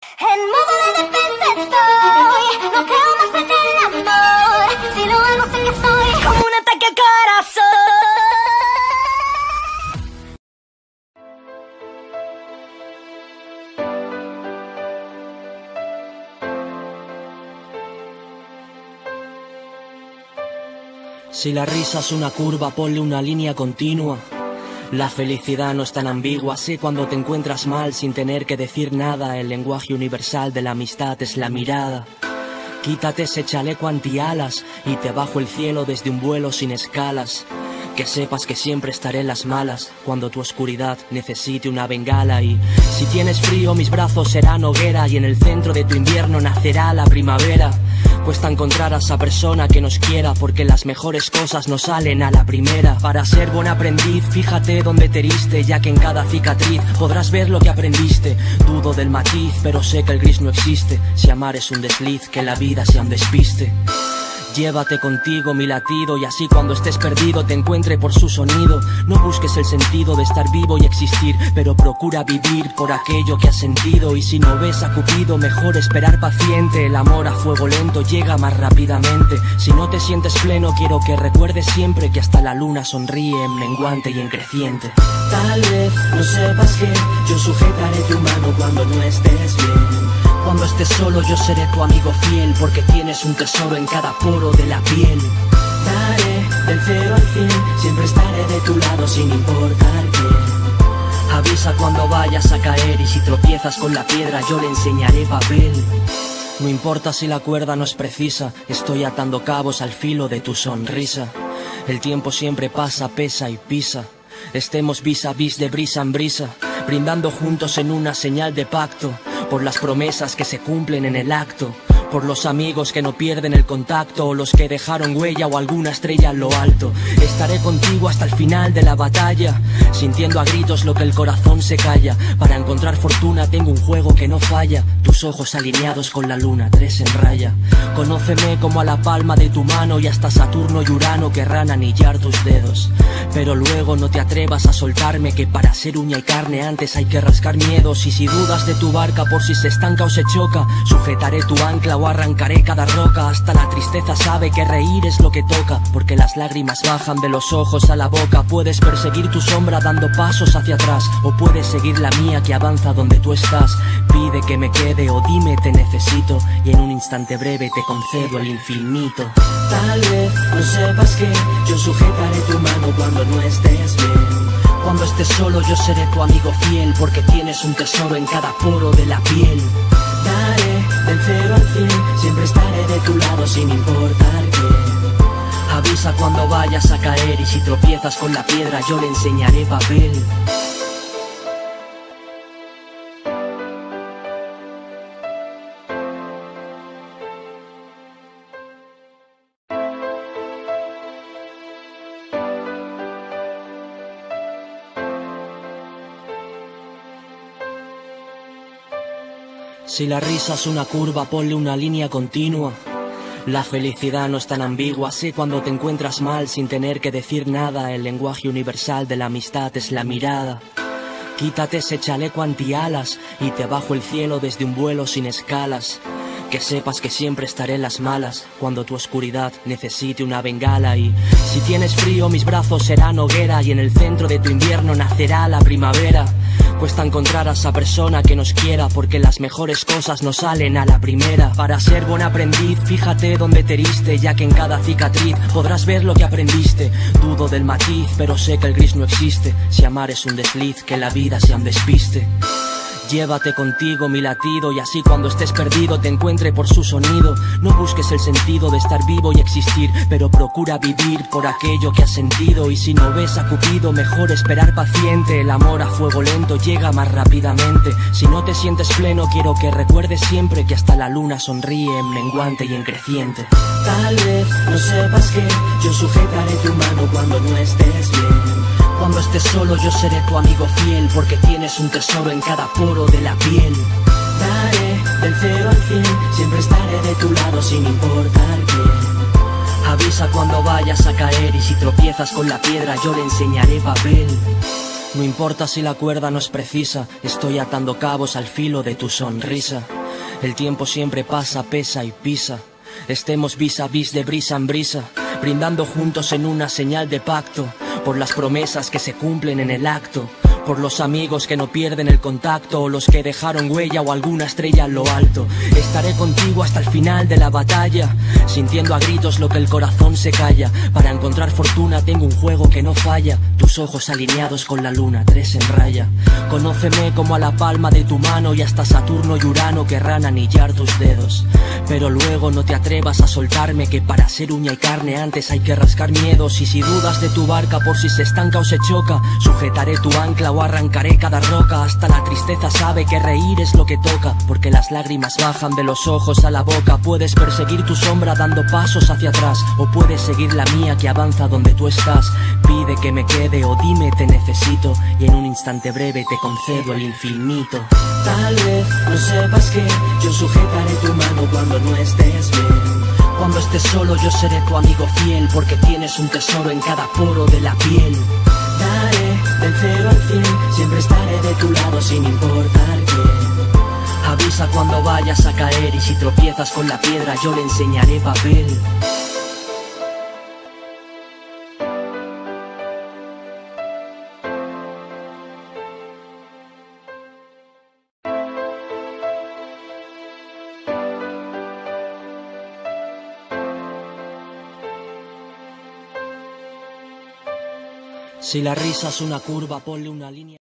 En modo de defensa estoy, no creo más en el amor. Si lo hago sé que soy como un ataque al corazón. Si la risa es una curva, ponle una línea continua. La felicidad no es tan ambigua, sé cuando te encuentras mal sin tener que decir nada. El lenguaje universal de la amistad es la mirada. Quítate ese chaleco antialas y te bajo el cielo desde un vuelo sin escalas. Que sepas que siempre estaré en las malas cuando tu oscuridad necesite una bengala. Y si tienes frío mis brazos serán hoguera y en el centro de tu invierno nacerá la primavera. Cuesta encontrar a esa persona que nos quiera porque las mejores cosas no salen a la primera. Para ser buen aprendiz fíjate dónde te heriste, ya que en cada cicatriz podrás ver lo que aprendiste. Dudo del matiz pero sé que el gris no existe. Si amar es un desliz, que la vida sea un despiste. Llévate contigo mi latido y así cuando estés perdido te encuentre por su sonido. No busques el sentido de estar vivo y existir, pero procura vivir por aquello que has sentido. Y si no ves a Cupido mejor esperar paciente. El amor a fuego lento llega más rápidamente. Si no te sientes pleno quiero que recuerdes siempre que hasta la luna sonríe en menguante y en creciente. Tal vez no sepas que yo sujetaré tu mano cuando no estés bien. Cuando estés solo yo seré tu amigo fiel porque tienes un tesoro en cada poro de la piel. Daré del 0 al 100, siempre estaré de tu lado sin importar qué. Avisa cuando vayas a caer y si tropiezas con la piedra yo le enseñaré papel. No importa si la cuerda no es precisa, estoy atando cabos al filo de tu sonrisa. El tiempo siempre pasa, pesa y pisa. Estemos vis a vis de brisa en brisa, brindando juntos en una señal de pacto. Por las promesas que se cumplen en el acto, por los amigos que no pierden el contacto, o los que dejaron huella o alguna estrella en lo alto. Estaré contigo hasta el final de la batalla, sintiendo a gritos lo que el corazón se calla. Para encontrar fortuna tengo un juego que no falla, tus ojos alineados con la luna, 3 en raya. Conóceme como a la palma de tu mano y hasta Saturno y Urano querrán anillar tus dedos. Pero luego no te atrevas a soltarme, que para ser uña y carne antes hay que rascar miedos. Y si dudas de tu barca por si se estanca o se choca, sujetaré tu ancla o arrancaré cada roca. Hasta la tristeza sabe que reír es lo que toca, porque las lágrimas bajan de los ojos a la boca. Puedes perseguir tu sombra dando pasos hacia atrás, o puedes seguir la mía que avanza donde tú estás. Pide que me quede o dime te necesito, y en un instante breve te concedo el infinito. Tal vez no sepas que yo sujetaré tu mano cuando no estés bien. Cuando estés solo yo seré tu amigo fiel porque tienes un tesoro en cada poro de la piel. Daré del 0 al 100, siempre estaré de tu lado sin importar qué. Avisa cuando vayas a caer y si tropiezas con la piedra yo le enseñaré papel. Si la risa es una curva, ponle una línea continua. La felicidad no es tan ambigua, sé cuando te encuentras mal sin tener que decir nada. El lenguaje universal de la amistad es la mirada. Quítate ese chaleco antialas y te bajo el cielo desde un vuelo sin escalas. Que sepas que siempre estaré en las malas cuando tu oscuridad necesite una bengala. Y si tienes frío mis brazos serán hoguera y en el centro de tu invierno nacerá la primavera. Cuesta encontrar a esa persona que nos quiera porque las mejores cosas no salen a la primera. Para ser buen aprendiz fíjate dónde te heriste, ya que en cada cicatriz podrás ver lo que aprendiste. Dudo del matiz pero sé que el gris no existe. Si amar es un desliz, que la vida sea un despiste. Llévate contigo mi latido y así cuando estés perdido te encuentre por su sonido. No busques el sentido de estar vivo y existir, pero procura vivir por aquello que has sentido. Y si no ves a Cupido mejor esperar paciente. El amor a fuego lento llega más rápidamente. Si no te sientes pleno quiero que recuerdes siempre que hasta la luna sonríe en menguante y en creciente. Tal vez no sepas que yo sujetaré tu mano cuando no estés bien. Cuando estés solo yo seré tu amigo fiel porque tienes un tesoro en cada poro de la piel. Daré del 0 al 100, siempre estaré de tu lado sin importar qué. Avisa cuando vayas a caer y si tropiezas con la piedra yo le enseñaré papel. No importa si la cuerda no es precisa, estoy atando cabos al filo de tu sonrisa. El tiempo siempre pasa, pesa y pisa. Estemos vis a vis de brisa en brisa, brindando juntos en una señal de pacto, por las promesas que se cumplen en el acto, por los amigos que no pierden el contacto, o los que dejaron huella o alguna estrella en lo alto. Estaré contigo hasta el final de la batalla, sintiendo a gritos lo que el corazón se calla. Para encontrar fortuna tengo un juego que no falla, tus ojos alineados con la luna, 3 en raya. Conóceme como a la palma de tu mano, y hasta Saturno y Urano querrán anillar tus dedos. Pero luego no te atrevas a soltarme, que para ser uña y carne antes hay que rascar miedos. Y si dudas de tu barca por si se estanca o se choca, sujetaré tu ancla o arrancaré cada roca. Hasta la tristeza sabe que reír es lo que toca, porque las lágrimas bajan de los ojos a la boca. Puedes perseguir tu sombra dando pasos hacia atrás, o puedes seguir la mía que avanza donde tú estás. Pide que me quede o dime te necesito, y en un instante breve te concedo el infinito. Tal vez no sepas que yo sujetaré tu mano cuando no estés bien. Cuando estés solo yo seré tu amigo fiel, porque tienes un tesoro en cada poro de la piel. Daré del 0 al 100, siempre estaré de tu lado sin importar qué. Avisa cuando vayas a caer, y si tropiezas con la piedra yo le enseñaré papel. Si la risa es una curva, ponle una línea.